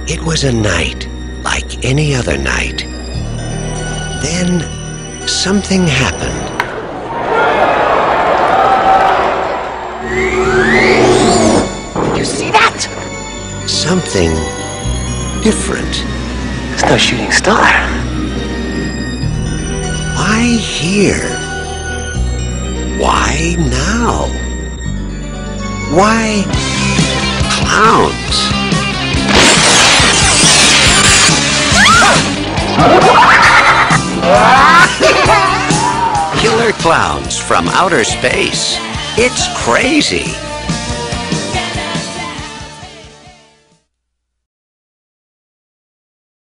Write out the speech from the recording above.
It was a night like any other night. Then something happened. Did you see that? Something different. It's no shooting star. Why here? Why now? Why clowns? Killer clowns from outer space. It's crazy.